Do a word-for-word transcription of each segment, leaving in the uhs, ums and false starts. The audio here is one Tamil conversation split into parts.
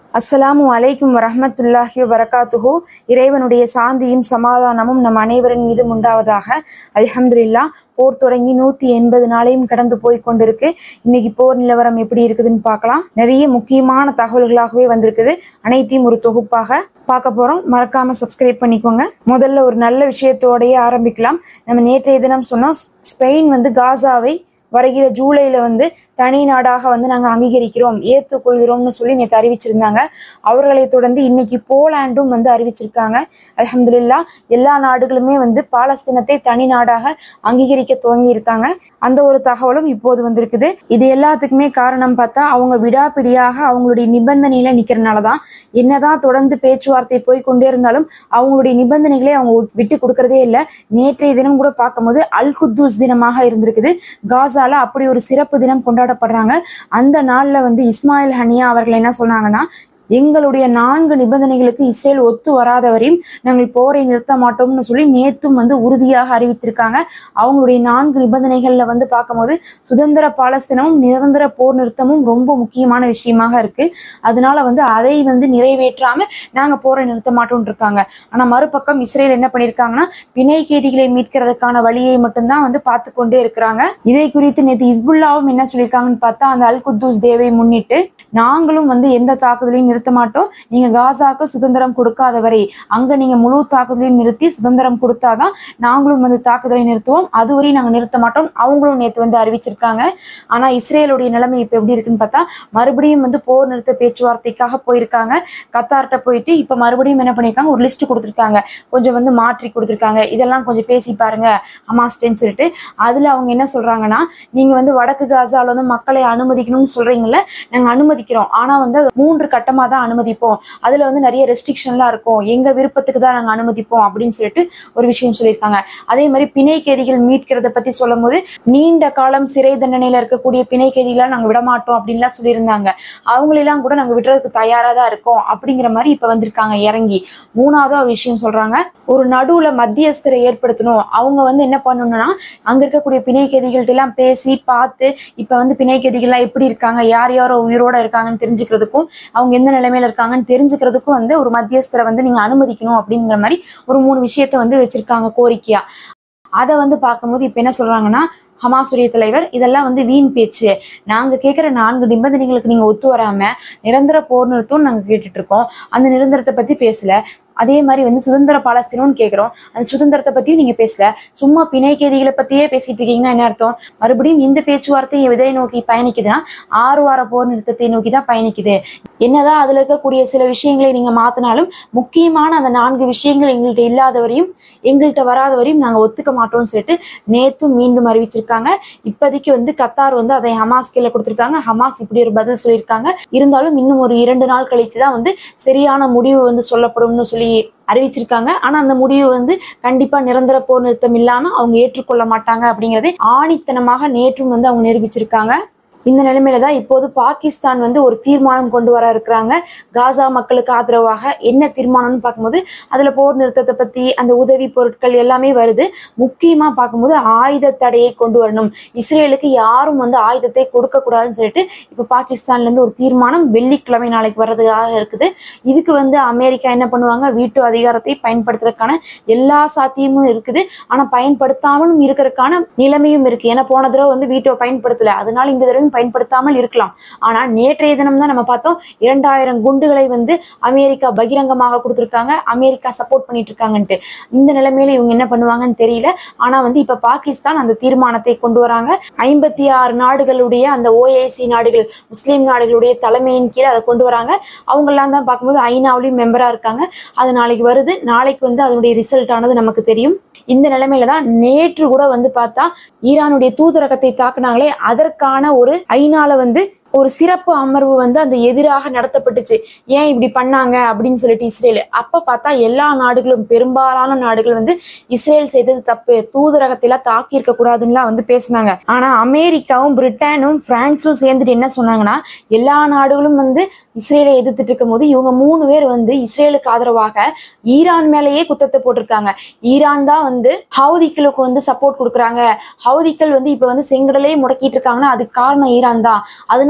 அஸ்ஸலாமு அலைக்கும் வரஹ்மத்துல்லாஹி வபரகாத்துஹு. இறைவனுடைய சாந்தியும் சமாதானமும் நம் அனைவரின் மீதும் உண்டாவதாக. அல்ஹம்துலில்லாஹ். போர் தொடங்கி நூத்தி எண்பது நாளையும் கடந்து போய் கொண்டிருக்கு. இன்னைக்கு போர் நிலவரம் எப்படி இருக்குதுன்னு பார்க்கலாம். நிறைய முக்கியமான தகவல்களாகவே வந்திருக்குது. அனைத்தையும் ஒரு தொகுப்பாக பார்க்க போறோம். மறக்காம சப்ஸ்கிரைப் பண்ணிக்கோங்க. முதல்ல ஒரு நல்ல விஷயத்தோடயே ஆரம்பிக்கலாம். நம்ம நேற்றைய தினம் சொன்னோம், ஸ்பெயின் வந்து காசாவை வருகிற ஜூலைல வந்து தனி நாடாக வந்து நாங்க அங்கீகரிக்கிறோம், ஏற்றுக்கொள்கிறோம்னு சொல்லி நேற்று அறிவிச்சிருந்தாங்க. அவர்களை தொடர்ந்து இன்னைக்கு போலாண்டும் வந்து அறிவிச்சிருக்காங்க. அல்ஹம்துலில்லாஹ். எல்லா நாடுகளுமே வந்து பாலஸ்தீனத்தை தனி நாடாக அங்கீகரிக்க துவங்கி இருக்காங்க. அந்த ஒரு தகவலும் இப்போது வந்திருக்குது. இது எல்லாத்துக்குமே காரணம் பார்த்தா அவங்க விடாப்பிடியாக அவங்களுடைய நிபந்தனையில நிக்கிறனாலதான். என்னதான் தொடர்ந்து பேச்சுவார்த்தை போய் கொண்டே இருந்தாலும் அவங்களுடைய நிபந்தனைகளை அவங்க விட்டு கொடுக்கறதே இல்லை. நேற்றைய தினம் கூட பார்க்கும்போது அல் குத்தூஸ் தினமாக இருந்திருக்குது. காசால அப்படி ஒரு சிறப்பு தினம் கொண்டாட படுறாங்க. அந்த நாள்ல வந்து இஸ்மாயில் ஹனியா அவர்கள் என்ன சொன்னாங்கன்னா, எங்களுடைய நான்கு நிபந்தனைகளுக்கு இஸ்ரேல் ஒத்து வராதவரையும் நாங்கள் போரை நிறுத்த மாட்டோம்னு சொல்லி நேத்தும் வந்து உறுதியாக அறிவித்திருக்காங்க. அவங்களுடைய நான்கு நிபந்தனைகள்ல வந்து பார்க்கும்போது சுதந்திர பாலஸ்தீனமும் நிரந்தர போர் நிறுத்தமும் ரொம்ப முக்கியமான விஷயமாக இருக்கு. அதனால வந்து அதை வந்து நிறைவேற்றாம நாங்க போரை நிறுத்த மாட்டோம் இருக்காங்க. ஆனா மறுபக்கம் இஸ்ரேல் என்ன பண்ணிருக்காங்கன்னா, பிணை கைதிகளை மீட்கிறதுக்கான வழியை மட்டும்தான் வந்து பார்த்து கொண்டே இருக்கிறாங்க. இதை குறித்து நேற்று ஹிஸ்புல்லாவும் என்ன சொல்லியிருக்காங்கன்னு பார்த்தா, அந்த அல் குத்தூஸ் டேவை முன்னிட்டு நாங்களும் வந்து எந்த தாக்குதலையும் நிறுத்த மாட்டோம், நீங்க காசாக்கு சுதந்திரம் கொடுக்காத வரை அங்க நீங்க முழு தாக்குதலையும் நிறுத்தி சுதந்திரம் கொடுத்தாதான் நாங்களும் வந்து தாக்குதலை நிறுத்துவோம், அதுவரை நாங்க நிறுத்த மாட்டோம் அவங்களும் நேற்று வந்து அறிவிச்சிருக்காங்க. ஆனா இஸ்ரேலுடைய நிலைமை இப்ப எப்படி இருக்குன்னு பார்த்தா, மறுபடியும் வந்து போர் நிறுத்த பேச்சுவார்த்தைக்காக போயிருக்காங்க. கத்தார்ட்ட போயிட்டு இப்ப மறுபடியும் என்ன பண்ணிருக்காங்க, ஒரு லிஸ்ட் கொடுத்திருக்காங்க, கொஞ்சம் வந்து மாற்றி கொடுத்திருக்காங்க. இதெல்லாம் கொஞ்சம் பேசி பாருங்க ஹமாஸ்டேன்னு சொல்லிட்டு. அதுல அவங்க என்ன சொல்றாங்கன்னா, நீங்க வந்து வடக்கு காசால வந்து மக்களை அனுமதிக்கணும்னு சொல்றீங்கல்ல, நாங்க அனுமதிக்கிறோம், ஆனா வந்து மூன்று கட்டமா தான் அனுமதிப்போம், அதுல வந்து நிறைய ரெஸ்ட்ரிக்ஷன்லாம் இருக்கும், எங்க விருப்பத்துக்கு தான் நாங்க அனுமதிப்போம் அப்படின்னு சொல்லிட்டு ஒரு விஷயம் சொல்லியிருக்காங்க. அதே மாதிரி பிணை கைதிகள் மீட்கிறத பத்தி சொல்லும் போது, நீண்ட காலம் சிறை தண்டனையில இருக்கக்கூடிய பிணை கைதிகளை நாங்க விடமாட்டோம் அப்படின்லாம் சொல்லியிருந்தாங்க. அவங்களெல்லாம் கூட நாங்க விடுறதுக்கு தயாரா தான் இருக்கோம் அப்படிங்கிற மாதிரி இப்ப வந்திருக்காங்க இறங்கி. மூணாவது ஒரு விஷயம் சொல்றாங்க, ஒரு நடுவுல மத்தியஸ்தரை ஏற்படுத்தணும். அவங்க வந்து என்ன பண்ணணும்னா, அங்க இருக்கக்கூடிய பிணை கைதிகள்ட்ட எல்லாம் பேசி பார்த்து இப்ப வந்து பிணை கைதிகள்லாம் எப்படி இருக்காங்க, யார் யாரோ உயிரோட இருக்காங்கன்னு தெரிஞ்சுக்கிறதுக்கும் அவங்க எந்த நிலைமையில இருக்காங்கன்னு தெரிஞ்சுக்கிறதுக்கும் வந்து ஒரு மத்தியஸ்தரை வந்து நீங்க அனுமதிக்கணும் அப்படிங்கிற மாதிரி ஒரு மூணு விஷயத்த வந்து வச்சிருக்காங்க கோரிக்கையா. அதை வந்து பார்க்கும்போது இப்ப என்ன சொல்றாங்கன்னா, ஹமாஸுடைய தலைவர், இதெல்லாம் வந்து வீண் பேச்சு, நாங்க கேட்கிற நான்கு நிபந்தனைகளுக்கு நீங்க ஒத்து வராம நிரந்தர போர் நிறுத்தம் நாங்க கேட்டுட்டு இருக்கோம், அந்த நிரந்தரத்தை பத்தி பேசல. அதே மாதிரி வந்து சுதந்திர பாலஸ்தீனம்னு கேட்கிறோம், அந்த சுதந்திரத்தை பத்தியும் நீங்க பேசல. சும்மா பிணை கைதிகளை பத்தியே பேசிட்டு இருக்கீங்கன்னா என்ன அர்த்தம்? மறுபடியும் இந்த பேச்சுவார்த்தை எதை நோக்கி பயணிக்குதுன்னா, ஆறு வார போர் நிறுத்தத்தை நோக்கி தான் பயணிக்குது. என்னதான் அதுல இருக்கக்கூடிய சில விஷயங்களை நீங்க மாத்தினாலும் முக்கியமான அந்த நான்கு விஷயங்கள் எங்கள்கிட்ட இல்லாதவரையும் எங்கள்கிட்ட வராதவரையும் நாங்க ஒத்துக்க மாட்டோம்னு சொல்லிட்டு நேத்தும் மீண்டும் அறிவிச்சிருக்காங்க. இப்போதைக்கு வந்து கத்தார் வந்து அதை ஹமாஸ் கீழே கொடுத்திருக்காங்க. ஹமாஸ் இப்படி ஒரு பதில் சொல்லியிருக்காங்க. இருந்தாலும் இன்னும் ஒரு இரண்டு நாள் கழித்து தான் வந்து சரியான முடிவு வந்து சொல்லப்படும்னு சொல்லி அறிவிச்சிருக்காங்க. ஆனா அந்த முடிவு வந்து கண்டிப்பா நிரந்தர போர் நிறுத்தம் இல்லாம அவங்க ஏற்றுக்கொள்ள மாட்டாங்க அப்படிங்கறதை ஆணித்தனமாக நேற்றும் வந்து அவங்க நிரூபிச்சிருக்காங்க. இந்த நிலைமையில தான் இப்போது பாகிஸ்தான் வந்து ஒரு தீர்மானம் கொண்டு வர இருக்கிறாங்க காசா மக்களுக்கு ஆதரவாக. என்ன தீர்மானம்னு பார்க்கும்போது அதுல போர் நிறுத்தத்தை பத்தி அந்த உதவி பொருட்கள் எல்லாமே வருது. முக்கியமா பார்க்கும்போது ஆயுத தடையை கொண்டு வரணும், இஸ்ரேலுக்கு யாரும் வந்து ஆயுதத்தை கொடுக்க கூடாதுன்னு சொல்லிட்டு இப்ப பாகிஸ்தான்ல இருந்து ஒரு தீர்மானம் வெள்ளிக்கிழமை நாளைக்கு வர்றதுக்காக இருக்குது. இதுக்கு வந்து அமெரிக்கா என்ன பண்ணுவாங்க, வீட்டு அதிகாரத்தை பயன்படுத்துறதுக்கான எல்லா சாத்தியமும் இருக்குது. ஆனா பயன்படுத்தாமலும் இருக்கிறதுக்கான நிலைமையும் இருக்கு. ஏன்னா போன தடவை வந்து வீட்டோ பயன்படுத்தல, அதனால இந்த தடவை பயன்படுத்தாமல் இருக்கலாம். ஆனா நேற்றைய தினம் தான் நம்ம பார்த்தோம், இரண்டாயிரம் குண்டுகளை வந்து அமெரிக்கா பகிரங்கமாக கொடுத்திருக்காங்க, அமெரிக்கா சப்போர்ட் பண்ணிட்டு இருக்காங்கன்ட்டு. இந்த நிலைமையில இவங்க என்ன பண்ணுவாங்கன்னு தெரியல. ஆனா வந்து இப்ப பாகிஸ்தான் அந்த தீர்மானத்தை கொண்டு வராங்க. ஐம்பத்தி ஆறு நாடுகளுடைய அந்த ஓஐசி நாடுகள், முஸ்லீம் நாடுகளுடைய தலைமையின் கீழே அதை கொண்டு வராங்க. அவங்க எல்லாம் தான் பார்க்கும்போது ஐநாவிலையும் மெம்பரா இருக்காங்க. அது நாளைக்கு வருது. நாளைக்கு வந்து அதனுடைய ரிசல்ட் ஆனது நமக்கு தெரியும். இந்த நிலைமையில தான் நேற்று கூட வந்து பார்த்தா ஈரானுடைய தூதரகத்தை தாக்குனாங்களே, அதற்கான ஒரு ஐநால வந்து ஒரு சிறப்பு அமர்வு வந்து அந்த எதிராக நடத்தப்பட்டுச்சு. ஏன் இப்படி பண்ணாங்க அப்படின்னு சொல்லிட்டு இஸ்ரேல். அப்ப பார்த்தா எல்லா நாடுகளும், பெரும்பாலான நாடுகள் வந்து இஸ்ரேல் செய்தது தப்பு, தூதரகத்தில தாக்கி இருக்க கூடாதுன்னு வந்து பேசினாங்க. ஆனா அமெரிக்காவும் பிரிட்டனும் பிரான்ஸும் சேர்ந்துட்டு என்ன சொன்னாங்கன்னா, எல்லா நாடுகளும் வந்து இஸ்ரேலை எதிர்த்துட்டு இருக்கும் போது இவங்க மூணு பேர் வந்து இஸ்ரேலுக்கு ஆதரவாக ஈரான் மேலேயே குத்தத்தை போட்டிருக்காங்க. ஈரான் தான் வந்து ஹவுதிகளுக்கு வந்து சப்போர்ட் கொடுக்குறாங்க, ஹவுதிகள் வந்து இப்ப வந்து செங்கடலையே முடக்கிட்டு இருக்காங்கன்னா அதுக்கு காரணம் ஈரான் தான், அதனால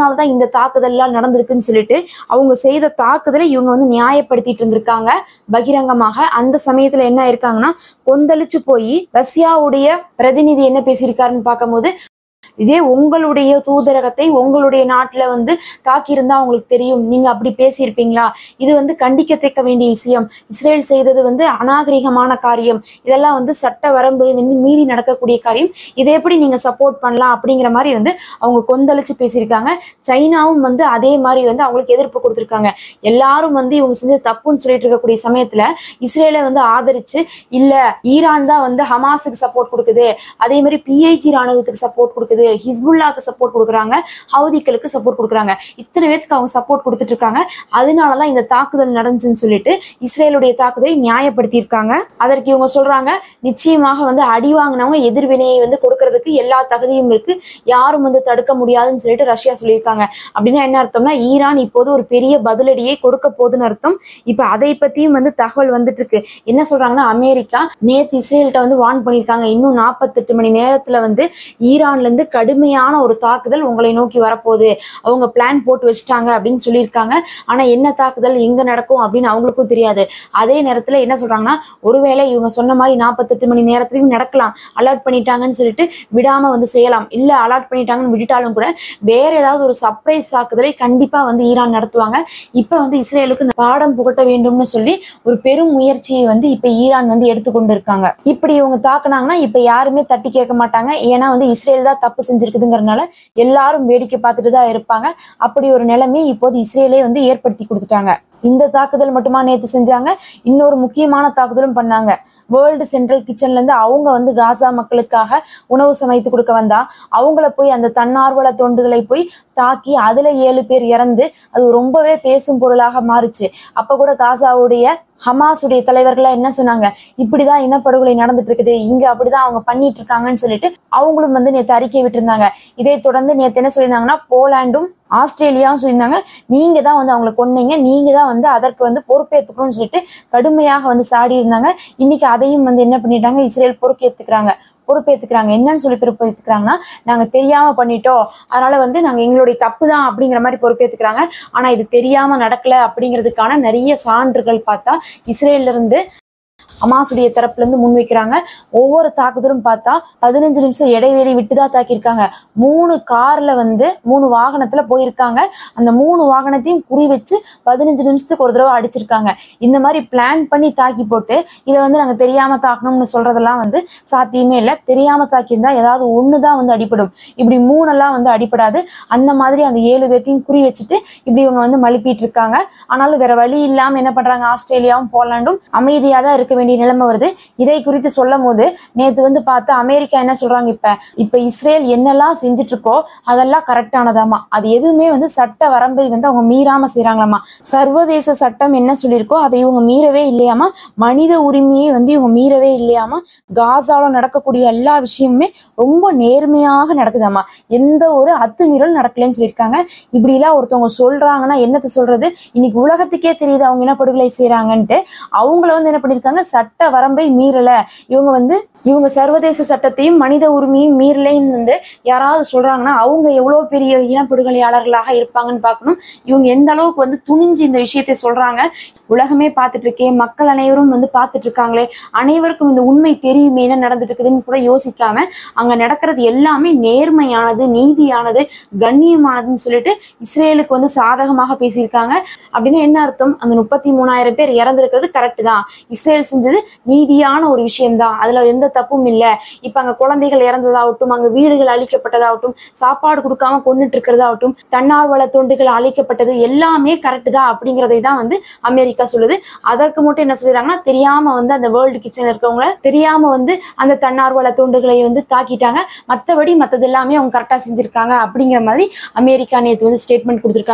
அதனாலதான் இந்த தாக்குதல் எல்லாம் நடந்திருக்குன்னு சொல்லிட்டு அவங்க செய்த தாக்குதலை இவங்க வந்து நியாயப்படுத்திட்டு இருந்திருக்காங்க பகிரங்கமாக. அந்த சமயத்துல என்ன இருக்காங்கன்னா கொந்தளிச்சு போய் ரஷ்யாவுடைய பிரதிநிதி என்ன பேசியிருக்காருன்னு பார்க்கும்போது, இதே உங்களுடைய தூதரகத்தை உங்களுடைய நாட்டுல வந்து தாக்கியிருந்தா உங்களுக்கு தெரியும், நீங்க அப்படி பேசியிருப்பீங்களா? இது வந்து கண்டிக்கத்தக்க வேண்டிய விஷயம். இஸ்ரேல் செய்தது வந்து அநாகரிகமான காரியம், இதெல்லாம் வந்து சட்ட வரம்பு வந்து மீறி நடக்கக்கூடிய காரியம், இதை எப்படி நீங்க சப்போர்ட் பண்ணலாம் அப்படிங்கிற மாதிரி வந்து அவங்க கொந்தளிச்சு பேசியிருக்காங்க. சைனாவும் வந்து அதே மாதிரி வந்து அவங்களுக்கு எதிர்ப்பு கொடுத்திருக்காங்க. எல்லாரும் வந்து இவங்க செஞ்ச தப்புன்னு சொல்லிட்டு இருக்கக்கூடிய சமயத்துல இஸ்ரேலை வந்து ஆதரிச்சு, இல்ல ஈரான் தான் வந்து ஹமாஸுக்கு சப்போர்ட் கொடுக்குது, அதே மாதிரி பிஐஜி ராணுவத்துக்கு சப்போர்ட் கொடுக்குது, ஹிஸ்புல்லாக்கு சப்போர்ட் கொடுக்குறாங்க, ஹவுதிகளுக்கு சப்போர்ட் கொடுக்குறாங்க, இத்தனை பேருக்கு அவங்க சப்போர்ட் கொடுத்துட்டு இருக்காங்க. அதனாலதான் இந்த தாக்குதல் நடந்துச்சுன்னு சொல்லிட்டு இஸ்ரேலுடைய தாக்குதலை நியாயப்படுத்தி இருக்காங்க. அதற்கு இவங்க சொல்றாங்க, நிச்சயமாக வந்து அடி வாங்கினவங்க எதிர்வினையை வந்து கொடுக்கறதுக்கு எல்லா தகுதியும் இருக்கு, யாரும் வந்து தடுக்க முடியாதுன்னு சொல்லிட்டு ரஷ்யா சொல்லியிருக்காங்க. அப்படின்னா என்ன அர்த்தம்னா ஈரான் இப்போது ஒரு பெரிய பதிலடியை கொடுக்க போகுதுன்னு அர்த்தம். இப்ப அதை பத்தியும் வந்து தகவல் வந்துட்டு இருக்கு. என்ன சொல்றாங்கன்னா, அமெரிக்கா நேத்து இஸ்ரேல்கிட்ட வந்து வார்ன் பண்ணியிருக்காங்க, இன்னும் நாற்பத்தி எட்டு மணி நேரத்துல வந்து ஈரான்ல இருந்து கடுமையான ஒரு தாக்குதல் உங்களை நோக்கி வரப்போகுது, அவங்க பிளான் போட்டு வச்சுட்டாங்க அப்படின்னு சொல்லியிருக்காங்க. ஆனா என்ன தாக்குதல் எங்க நடக்கும் அப்படின்னு அவங்களுக்கும் தெரியாது. அதே நேரத்துல என்ன சொல்றாங்கன்னா, ஒருவேளை இவங்க சொன்ன மாதிரி நாற்பத்தி எட்டு மணி நேரத்துலயும் நடக்கலாம், அலர்ட் பண்ணிட்டாங்கன்னு சொல்லிட்டு விடாம வந்து செய்யலாம், இல்ல அலர்ட் பண்ணிட்டாங்கன்னு விட்டுட்டாலும் கூட வேற ஏதாவது ஒரு சர்ப்ரைஸ் தாக்குதலை கண்டிப்பா வந்து ஈரான் நடத்துவாங்க. இப்ப வந்து இஸ்ரேலுக்கு பாடம் புகட்ட வேண்டும்னு சொல்லி ஒரு பெரும் முயற்சியை வந்து இப்ப ஈரான் வந்து எடுத்துக்கொண்டு இருக்காங்க. இப்படி இவங்க தாக்குனாங்கன்னா இப்ப யாருமே தட்டி கேட்க மாட்டாங்க. ஏன்னா வந்து இஸ்ரேல் தான் தப்பு செஞ்சிருக்குதுங்கிறதுனால எல்லாரும் வேடிக்கை பார்த்துட்டு தான் இருப்பாங்க. அப்படி ஒரு நிலைமை இப்போது இஸ்ரேலே வந்து ஏற்படுத்தி கொடுத்துட்டாங்க. இந்த தாக்குதல் மட்டுமா நேத்து செஞ்சாங்க, இன்னொரு முக்கியமான தாக்குதலும் பண்ணாங்க. வேர்ல்டு சென்ட்ரல் கிச்சன்ல இருந்து அவங்க வந்து காசா மக்களுக்காக உணவு சமைத்து கொடுக்க வந்தா அவங்கள போய் அந்த தன்னார்வல தொண்டுகளை போய் தாக்கி அதுல ஏழு பேர் இறந்து அது ரொம்பவே பேசும் பொருளாக மாறுச்சு. அப்ப கூட காசாவுடைய ஹமாஸுடைய தலைவர்களா என்ன சொன்னாங்க, இப்படிதான் இனப்படுகொலை நடந்துட்டு இருக்குது, இங்க அப்படிதான் அவங்க பண்ணிட்டு இருக்காங்கன்னு சொல்லிட்டு அவங்களும் வந்து நேற்று அறிக்கை விட்டுருந்தாங்க. இதை தொடர்ந்து நேற்று என்ன சொல்லியிருந்தாங்கன்னா, போலாண்டும் ஆஸ்திரேலியாவும் சொல்லியிருந்தாங்க, நீங்க தான் வந்து அவங்களை கொன்னீங்க, நீங்க தான் வந்து அதற்கு வந்து பொறுப்பேற்றுக்கணும்னு சொல்லிட்டு கடுமையாக வந்து சாடி இருந்தாங்க. இன்னைக்கு அதையும் வந்து என்ன பண்ணிட்டாங்க, இஸ்ரேல் பொறுப்பேற்றுக்கிறாங்க பொறுப்பேற்றுக்கிறாங்க என்னன்னு சொல்லி பொறுப்பேற்றுக்கிறாங்கன்னா, நாங்க தெரியாம பண்ணிட்டோம், அதனால வந்து நாங்க எங்களுடைய தப்பு தான் அப்படிங்கிற மாதிரி பொறுப்பேற்றுக்கிறாங்க. ஆனா இது தெரியாம நடக்கல அப்படிங்கிறதுக்கான நிறைய சான்றுகள் பார்த்தா இஸ்ரேல்ல இருந்து ஹமாஸுடைய தரப்புல இருந்து முன்வைக்கிறாங்க. ஒவ்வொரு தாக்குதலும் பார்த்தா பதினஞ்சு நிமிஷம் இடைவெளி விட்டுதான் தாக்கியிருக்காங்க. மூணு கார்ல வந்து மூணு வாகனத்துல போயிருக்காங்க. அந்த மூணு வாகனத்தையும் குறி வச்சு பதினஞ்சு நிமிஷத்துக்கு ஒரு தடவை அடிச்சிருக்காங்க. இந்த மாதிரி பிளான் பண்ணி தாக்கி போட்டு இதை வந்து நாங்க தெரியாம தாக்கணும்னு சொல்றதெல்லாம் வந்து சாத்தியமே இல்லை. தெரியாம தாக்கியிருந்தா ஏதாவது ஒண்ணுதான் வந்து அடிப்படும், இப்படி மூணெல்லாம் வந்து அடிப்படாது. அந்த மாதிரி அந்த ஏழு பேர்த்தையும் குறி வச்சுட்டு இப்படி இவங்க வந்து மழுப்பிட்டு இருக்காங்க. ஆனாலும் வேற வழி இல்லாம என்ன பண்றாங்க, ஆஸ்திரேலியாவும் போலாண்டும் அமைதியா தான் இருக்க வேண்டிய நிலைமை வருது. இதை குறித்து சொல்லும் போது நேத்து வந்து பார்த்தா அமெரிக்கா என்ன சொல்றாங்க, இப்ப இப்ப இஸ்ரேல் என்னெல்லாம் செஞ்சுட்டு இருக்கோ அதெல்லாம் கரெக்டானதாமா, அது எதுவுமே வந்து சட்ட வரம்பை வந்து அவங்க மீறாம செய்யறாங்களாமா. சர்வதேச சட்டம் என்ன சொல்லியிருக்கோ அதை இவங்க மீறவே இல்லையாமா, மனித உரிமையை வந்து இவங்க மீறவே இல்லையாமா, காசால நடக்கக்கூடிய எல்லா விஷயமுமே ரொம்ப நேர்மையாக நடக்குதாமா, எந்த ஒரு அத்துமீறல் நடக்கலன்னு சொல்லியிருக்காங்க. இப்படி எல்லாம் ஒருத்தவங்க சொல்றாங்கன்னா என்னத்தை சொல்றது, இன்னைக்கு உலகத்துக்கே தெரியுது அவங்க என்ன படுகொலை செய்யறாங்கன்ட்டு. அவங்கள வந்து என்ன பண்ணிருக்காங்க, சட்ட வரம்பை மீறல, இவங்க வந்து இவங்க சர்வதேச சட்டத்தையும் மனித உரிமையும் மீறலைன்னு வந்து யாராவது சொல்றாங்கன்னா அவங்க எவ்வளவு பெரிய இனப்படுகொலையாளர்களாக இருப்பாங்கன்னு பார்க்கணும். இவங்க எந்த அளவுக்கு வந்து துணிஞ்சு இந்த விஷயத்தை சொல்றாங்க. உலகமே பார்த்துட்டு இருக்கேன், மக்கள் அனைவரும் வந்து பார்த்துட்டு இருக்காங்களே, அனைவருக்கும் இந்த உண்மை தெரியுமே என்ன நடந்துட்டு இருக்குதுன்னு கூட யோசிக்காம அங்க நடக்கிறது எல்லாமே நேர்மையானது, நீதியானது, கண்ணியமானதுன்னு சொல்லிட்டு இஸ்ரேலுக்கு வந்து சாதகமாக பேசியிருக்காங்க. அப்படின்னு என்ன அர்த்தம், அந்த முப்பத்தி மூணாயிரம் பேர் இறந்திருக்கிறது கரெக்ட் தான், இஸ்ரேல் செஞ்சது நீதியான ஒரு விஷயம்தான், அதுல எந்த தப்பும் இல்ல. இப்ப அங்க குழந்தைகள் இறந்ததாகட்டும், அங்க வீடுகள் அழிக்கப்பட்டதாகட்டும், சாப்பாடு கொடுக்காம கொண்டுட்டு இருக்கிறதாகட்டும், தன்னார்வல தொண்டுகள் அழிக்கப்பட்டது எல்லாமே கரெக்ட் தான் அப்படிங்கறதை தான் வந்து அமெரிக்கா சொல்லுது. அதற்கு மட்டும் என்ன சொல்றாங்கன்னா, தெரியாம வந்து அந்த வேர்ல்டு கிச்சன் இருக்கவங்க தெரியாம வந்து அந்த தன்னார்வல தொண்டுகளை வந்து தாக்கிட்டாங்க, மத்தபடி மத்தது எல்லாமே அவங்க கரெக்டா செஞ்சிருக்காங்க அப்படிங்கிற மாதிரி அமெரிக்கா நேத்து வந்து ஸ்டேட்மெண்ட் கொடுத்திருக்காங்க.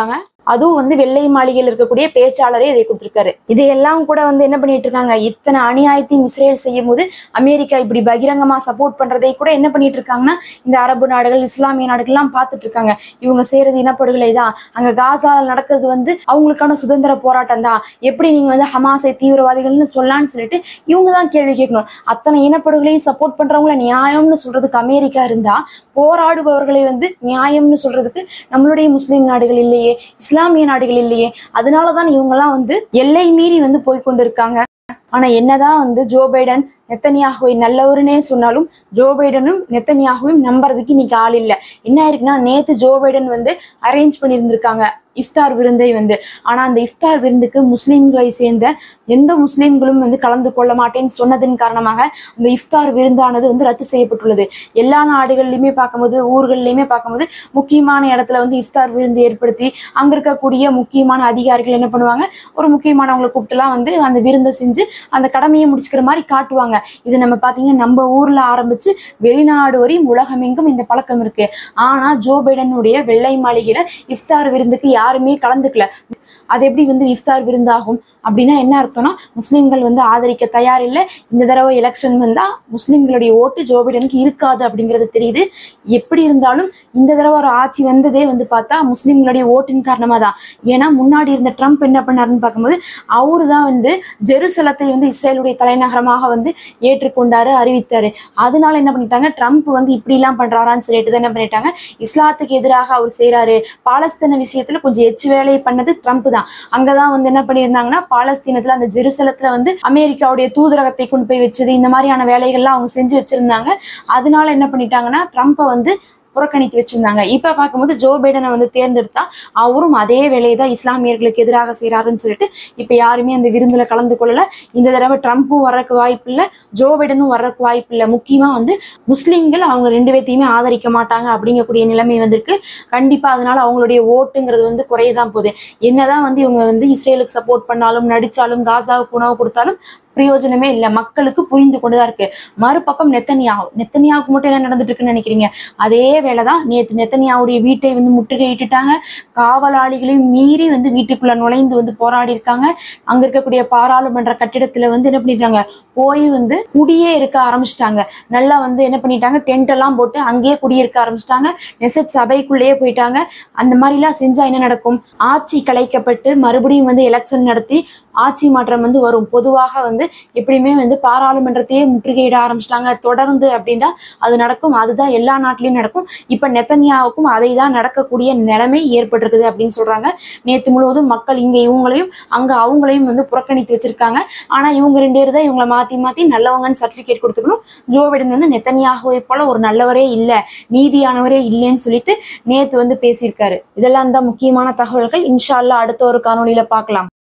அதுவும் வந்து வெள்ளை மாளிகையில் இருக்கக்கூடிய பேச்சாளரே இதை கொடுத்திருக்காரு. இதையெல்லாம் கூட வந்து என்ன பண்ணிட்டு இருக்காங்க, இத்தனை அநியாயத்தையும் இஸ்ரேல் செய்யும் போது அமெரிக்கா இப்படி பகிரங்கமா சப்போர்ட் பண்றதை கூட என்ன பண்ணிட்டு இருக்காங்கன்னா இந்த அரபு நாடுகள், இஸ்லாமிய நாடுகள் எல்லாம் பார்த்துட்டு இருக்காங்க. இவங்க செய்யறது இனப்படுகொலை தான், அங்க காசால நடக்கிறது வந்து அவங்களுக்கான சுதந்திர போராட்டம் தான், எப்படி நீங்க வந்து ஹமாஸை தீவிரவாதிகள்னு சொல்லலாம்னு சொல்லிட்டு இவங்க தான் கேள்வி கேட்கணும். அத்தனை இனப்படுகொலையும் சப்போர்ட் பண்றவங்களை நியாயம்னு சொல்றதுக்கு அமெரிக்கா இருந்தா, போராடுபவர்களை வந்து நியாயம்னு சொல்றதுக்கு நம்மளுடைய முஸ்லிம் நாடுகள் இல்லையே, இஸ்லாமிய நாடுகள் இல்லையே. அதனாலதான் இவங்க எல்லாம் வந்து எல்லை மீறி வந்து போய்கொண்டிருக்காங்க. ஆனா என்னதான் வந்து ஜோ பைடன் நெத்தன்யாகுவை நல்லவருன்னே சொன்னாலும் ஜோ பைடனும் நெத்தன்யாகுவையும் நம்புறதுக்கு இன்னைக்கு ஆள் இல்லை. என்ன ஆயிருக்குன்னா, நேத்து ஜோ பைடன் வந்து அரேஞ்ச் பண்ணியிருந்திருக்காங்க இஃப்தார் விருந்தை வந்து. ஆனா அந்த இஃப்தார் விருந்துக்கு முஸ்லிம்களை சேர்ந்த எந்த முஸ்லிம்களும் வந்து கலந்து கொள்ள மாட்டேன்னு சொன்னதன் காரணமாக அந்த இஃப்தார் விருந்தானது வந்து ரத்து செய்யப்பட்டுள்ளது. எல்லா நாடுகள்லையுமே பார்க்கும்போது, ஊர்கள்லையுமே பார்க்கும்போது முக்கியமான இடத்துல வந்து இஃப்தார் விருந்து ஏற்படுத்தி அங்க இருக்கக்கூடிய முக்கியமான அதிகாரிகள் என்ன பண்ணுவாங்க, ஒரு முக்கியமானவங்களை கூப்பிட்டுலாம் வந்து அந்த விருந்தை செஞ்சு அந்த கடமையை முடிச்சுக்கிற மாதிரி காட்டுவாங்க. இது நம்ம பாத்தீங்கன்னா நம்ம ஊர்ல ஆரம்பிச்சு வெளிநாடு வரையும் உலகமெங்கும் இந்த பழக்கம் இருக்கு. ஆனா ஜோ பைடனுடைய வெள்ளை மாளிகையில இஃப்தார் விருந்துக்கு யாருமே கலந்துக்கல. அது எப்படி வந்து இஃப்தார் விருந்தாகும் அப்படின்னா என்ன அர்த்தம்னா, முஸ்லிம்கள் வந்து ஆதரிக்க தயார் இல்லை. இந்த தடவை எலெக்ஷன் வந்தா முஸ்லிம்களுடைய ஓட்டு ஜோ பைடனுக்கு இருக்காது அப்படிங்கிறது தெரியுது. எப்படி இருந்தாலும் இந்த தடவை ஒரு ஆட்சி வந்ததே வந்து பார்த்தா முஸ்லிம்களுடைய ஓட்டின் காரணமா தான். ஏன்னா முன்னாடி இருந்த ட்ரம்ப் என்ன பண்ணாருன்னு பார்க்கும்போது, அவரு தான் வந்து ஜெருசலத்தை வந்து இஸ்ரேலுடைய தலைநகரமாக வந்து ஏற்றுக்கொண்டாரு, அறிவித்தாரு. அதனால என்ன பண்ணிட்டாங்க, ட்ரம்ப் வந்து இப்படி எல்லாம் பண்றாரான்னு சொல்லிட்டு தான் என்ன பண்ணிட்டாங்க, இஸ்லாத்துக்கு எதிராக அவர் செய்யறாரு. பாலஸ்தீன விஷயத்துல கொஞ்சம் எச்சு வேலையை பண்ணது ட்ரம்ப் தான். அங்கதான் வந்து என்ன பண்ணியிருந்தாங்கன்னா, பாலஸ்தீனத்துல அந்த ஜெருசலத்துல வந்து அமெரிக்காவுடைய தூதரகத்தை கொண்டு போய் வச்சது, இந்த மாதிரியான வேலைகள்லாம் அவங்க செஞ்சு வச்சிருந்தாங்க. அதனால என்ன பண்ணிட்டாங்கன்னா, ட்ரம்ப்பை வந்து புறக்கணித்து வச்சிருந்தாங்க. இப்ப பார்க்கும்போது ஜோ பைடனை வந்து தேர்ந்தெடுத்தா அவரும் அதே வேலையை தான் இஸ்லாமியர்களுக்கு எதிராக செய்யறாருன்னு சொல்லிட்டு இப்ப யாருமே அந்த விருந்துல கலந்து கொள்ளல. இந்த தடவை ட்ரம்ப்பும் வர்றதுக்கு வாய்ப்பு இல்லை, ஜோ பைடனும் வர்றதுக்கு வாய்ப்பு இல்லை. முக்கியமா வந்து முஸ்லிம்கள் அவங்க ரெண்டு பேர்த்தையுமே ஆதரிக்க மாட்டாங்க அப்படிங்கக்கூடிய நிலைமை வந்திருக்கு. கண்டிப்பா அதனால அவங்களுடைய ஓட்டுங்கிறது வந்து குறையதான் போகுது. என்னதான் வந்து இவங்க வந்து இஸ்ரேலுக்கு சப்போர்ட் பண்ணாலும், நடிச்சாலும், காசாவுக்கு உணவு கொடுத்தாலும் பிரயோஜனமே இல்லை. மக்களுக்கு புரிந்து கொண்டுதான் இருக்கு. மறுபக்கம் நெத்தன்யாகு நெத்தன்யாவுக்கு மட்டும் என்ன நடந்துட்டு இருக்குன்னு நினைக்கிறீங்க? அதே வேலைதான். நேற்று நெத்தன்யாவுடைய வீட்டை வந்து முற்றுகையிட்டுட்டாங்க. காவலாளிகளையும் மீறி வந்து வீட்டுக்குள்ள நுழைந்து வந்து போராடி இருக்காங்க. அங்க இருக்கக்கூடிய பாராளுமன்ற கட்டிடத்துல வந்து என்ன பண்ணிட்டாங்க, போய் வந்து குடியே இருக்க ஆரம்பிச்சிட்டாங்க. நல்லா வந்து என்ன பண்ணிட்டாங்க, டென்ட் எல்லாம் போட்டு அங்கேயே குடியிருக்க ஆரம்பிச்சிட்டாங்க. நெசட் சபைக்குள்ளேயே போயிட்டாங்க. அந்த மாதிரி எல்லாம் செஞ்சா என்ன நடக்கும், ஆட்சி கலைக்கப்பட்டு மறுபடியும் வந்து எலெக்ஷன் நடத்தி ஆட்சி மாற்றம் வந்து வரும். பொதுவாக வந்து எப்படியுமே வந்து பாராளுமன்றத்தையே முற்றுகையிட ஆரம்பிச்சிட்டாங்க தொடர்ந்து அப்படின்னா அது நடக்கும். அதுதான் எல்லா நாட்டிலையும் நடக்கும். இப்ப நெத்தன்யாவுக்கும் அதை தான் நடக்கக்கூடிய நிலைமை ஏற்பட்டிருக்குது அப்படின்னு சொல்றாங்க. நேற்று முழுவதும் மக்கள் இங்க இவங்களையும் அங்க அவங்களையும் வந்து புறக்கணித்து வச்சிருக்காங்க. ஆனா இவங்க ரெண்டு பேர் தான் இவங்களை மாத்தி மாத்தி நல்லவங்கன்னு சர்டிபிகேட் கொடுத்துக்கணும். ஜோ பைடன் வந்து நெத்தன்யாகுவை போல ஒரு நல்லவரே இல்லை, நீதியானவரே இல்லைன்னு சொல்லிட்டு நேத்து வந்து பேசியிருக்காரு. இதெல்லாம் தான் முக்கியமான தகவல்கள். இன்ஷா அல்லாஹ் அடுத்த ஒரு காணொலியில பார்க்கலாம்.